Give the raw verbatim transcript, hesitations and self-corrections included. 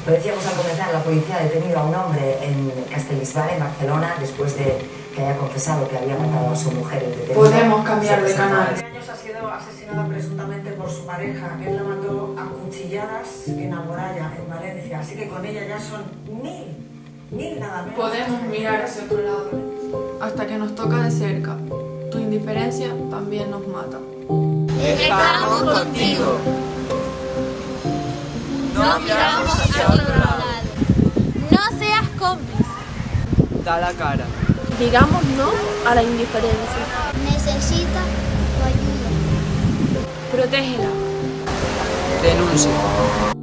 Lo decíamos al comenzar, la policía ha detenido a un hombre en Castellbisbal, en Barcelona, después de que haya confesado que había matado a su mujer. Podemos cambiar de canal. Hace años ha sido asesinada presuntamente por su pareja. Él la mató a cuchilladas en Alboraya, en Valencia. Así que con ella ya son mil, mil nada menos. Podemos mirar hacia otro lado, hasta que nos toca de cerca. Tu indiferencia también nos mata. Estamos contigo. No miramos hacia otro lado. No seas cómplice. Da la cara. Digamos no a la indiferencia. Necesita tu ayuda. Protégela. Denuncia.